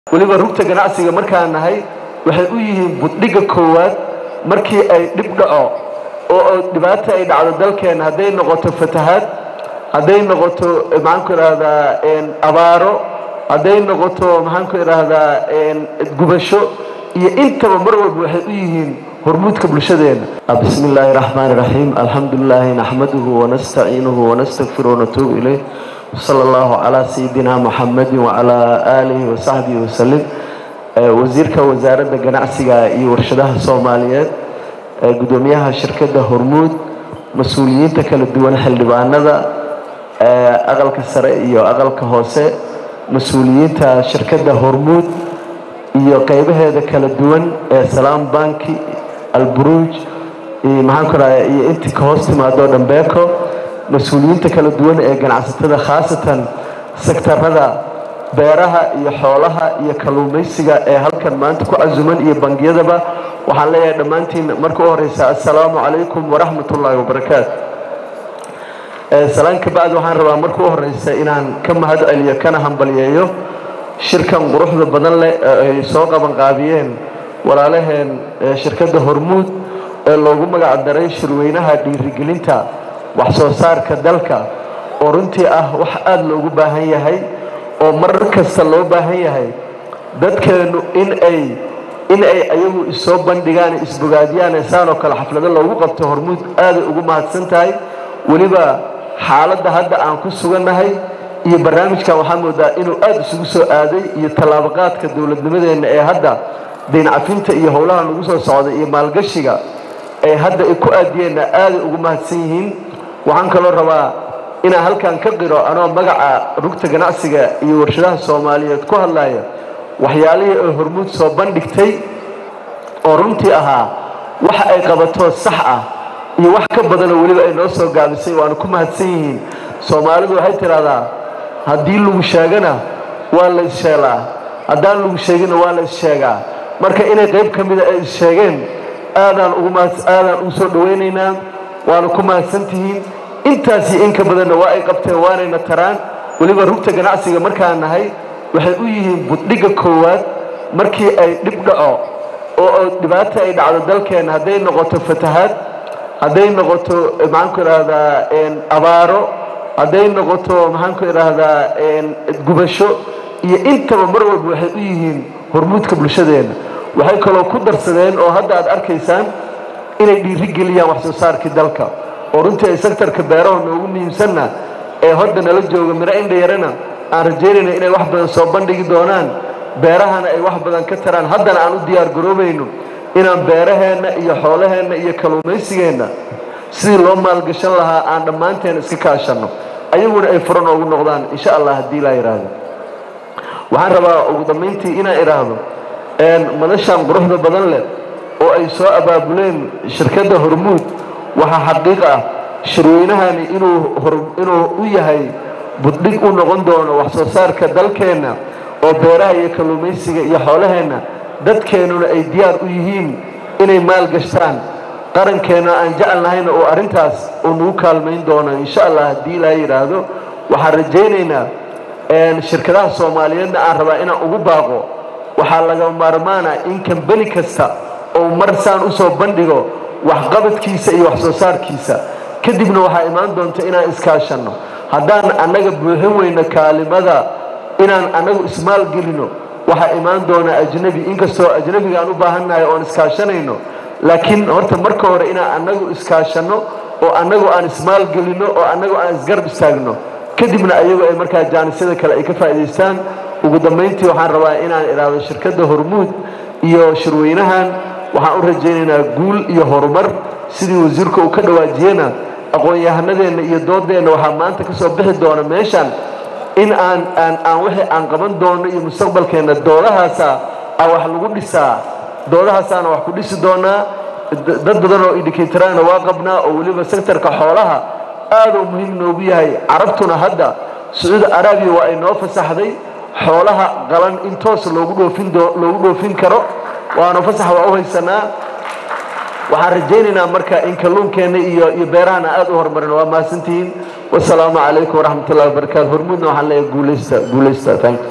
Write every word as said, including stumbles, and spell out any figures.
waliba rugta ganacsiga markaan nahay waxay u yihiin budhiga koowaad markii ay dib dhaco oo dhibaato ay dhacdo dalkeena haday noqoto fatahaad haday noqoto maxaan ku raahdaa een abaaro haday noqoto maxaan ku raahdaa een gubasho iyo intaba mar walba waxay u yihiin hormuudka bulshadeena bismillaahir rahmaanir rahiim alxamdulilaahi nahmaduhu wa nasta'iinuhu wa nastaghfiruhu wa natuubu ilayh sallallahu ala sayyidina muhammadin wa ala alihi wa sahbihi wa sallam wasiirka wasaaradda ganacsiga iyo warshadaha Soomaaliyeed gudoomiyaha shirkadda Hormuud mas'uuliyiinta kala duwan xildhibaanada aqalka sare iyo aqalka hoose mas'uuliyiinta shirkadda Hormuud iyo qaybaheeda kala duwan ee Salaam Banki Al-Buruj iyo maxaan ku raaya iyo intii ka hoos timaado Dambeeko mas'uuliyiinta kala duwan ee ganacsatada khaasatan sektarada beeraha iyo xoolaha iyo kalluumaysiga ee halkan maanta ku azuman iyo bangiyadaba waxaan leeyahay dhamaantiin markuu horeysa assalaamu calaykum wa rahmatullaahi wa barakaatuh ee salaanka baad waxaan rabaa markuu horeysa inaan ka mahad celiyo kana hambaliyeeyo shirkan quruxda badan leh ay soo qaban qaabiyeen walaalaheen shirkadda Hormuud ee loogu magac daray shirweynaha dhiirigelinta wax soo saarka dalka oo runtii ah wax aad loogu baahan yahay oo mar kasta loo baahan yahay dadkeenu in ay in ay ayagu isoo bandhigaan isbogaadiyaan saano kala xaflado loogu qabto Hormuud aad ugu mahadsan tahay waliba xaaladda hadda aan ku suganahay iyo barnaamijka waxaan moodaa inuu aad isugu soo aaday iyo talaabaqaadka dawladnimadeena ee hadda deyn cafinta iyo howlaha lagu soo socday iyo maalgashiga ee hadda ay ku aadiyeen aad ugu mahadsan yihiin waxaan kaloo rabaa inaan halkan ka qiro anoo magaca rugta ganacsiga iyo warshadaha Soomaaliyeed ku hadlayo waxyaalihii ay Hormuud soo bandhigtay oo runtii ahaa waxa ay qabato sax ah iyo wax ka badan oo waliba ay noo soo gaabisay waan ku mahadsan yihiin Soomaalidu waxay tiraahdaa haddii lagu sheegana waa la sheelaa haddaan lagu sheegina waa la sheegaa marka inay qayb ka mid ah ay sheegeen aadaan ugu mahadsan aadaan u soo dhaweynaynaa waan ku mahadsantihiin intaasi in ka badan waa ay qabteen waanayna taraan waliba rugta ganacsiga markaan nahay waxay u yihiin budhiga koowaad markii ay dib dhaco oo dhibaato ay dhacdo dalkeena haday noqoto fatahaad haday noqoto maxaan ku raahdaa een abaaro haday noqoto maxaan ku raahdaa een gubasho iyo intaba mar walba waxay u yihiin hormuudka bulshadeena waxay kaloo ku darsadeen oo hadda aad arkaysaan inay dhiirigeliyaan wax soo saarka dalka oo runtii sektorka beeraha noogu muhiimsanna ee hadda nala jooga mira indha yarana aan rajeynayna inay wax badan soo bandhigi doonaan beerahana ay wax badan ka taraan haddana aan u diyaar garoobayno inaan beeraheena iyo xoolaheena iyo kalluumaysigeena sidii loo maalgashan lahaa aan dhammaanteen iska kaashano ayaguna ay furan ugu noqdaan insha Allah haddii la yiraahdo waxaan rabaa ugu dambeyntii inaan iraahdo een madashan quruxda badan leh oo ay soo abaabuleen shirkadda Hormuud waxa xaqiiq ah shirweynahani inuu inuu u yahay budhig u noqon doono wax soo saarka dalkeena oo beeraha iyo kalluumaysiga iyo xoolaheena dadkeenuna ay diyaar u yihiin inay maal gashtaan qarankeena aan jecelnahay oo arintaas uu nagu kaalmeyn doono insha Allah haddii la yiraahdo waxaan rajaynaynaa in shirkadaha Soomaaliyeed aan rabaa inaan ugu baaqo waxa laga maarmaana in company kasta oo marsaan u soo bandhigo wax qabadkiisa iyo wax soo saarkiisa kadibna waxa imaan doonta inaan iskaashano haddaan anaga buuxin weyna kaalimada inaan anagu ismaal gelino waxa imaan doona ajnabi inkastoo ajnabiga aan u baahanahay oo iskaashanayno laakiin horta marka hore inaan anagu iskaashano oo anagu aan ismaal gelino oo anagu aan isgarb istaagno kadibna ayagu ay markaa jaanisada kale ay ka faa'iideystaan ugu dambeyntii waxaan rabaa inaan iraado shirkadda Hormuud iyo shirweynahan waxaan u rajaynaynaa guul iyo horumar sidii wasiirku uu ka dhawaajiyana aqoon-yahanadeena iyo doodeena waxa maanta ka soo bixi doona meeshan in aan aan aan wixii aan qaban doono iyo mustaqbalkeena doodahaasa wax lagu dhisaa doodahaasana wax ku dhisi doonaa dad badan oo indicatorana waa qabnaa oo waliba sektorka xoolaha aad u muhiim noogu yahay carabtuna hadda Saudi Arabia waa ay noo fasaxday xoolaha qalan in toos loogu dhoofin loogu dhoofin karo waana fasax waa u haysanaa waxaan rajaynaynaa marka in kalluunkeena iyo iyo beerahana aad u horumarino waa maasantiin wassalaamu calaykum wa rahmatullaahi wa barakaatuh Hormuudna waxaan leeyahay guuleysta guuleysta thank